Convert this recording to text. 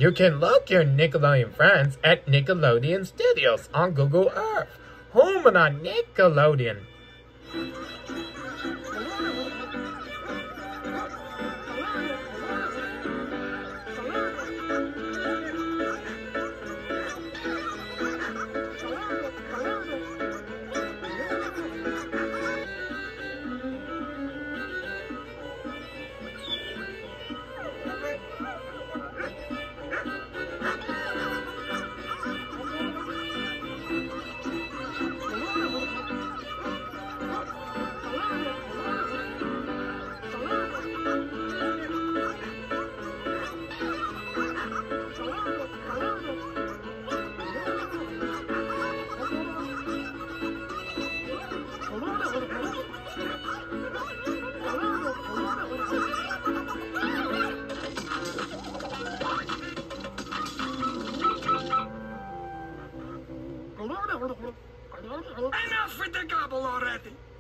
You can look your Nickelodeon friends at Nickelodeon Studios on Google Earth. Home on Nickelodeon. Enough with the gobble already!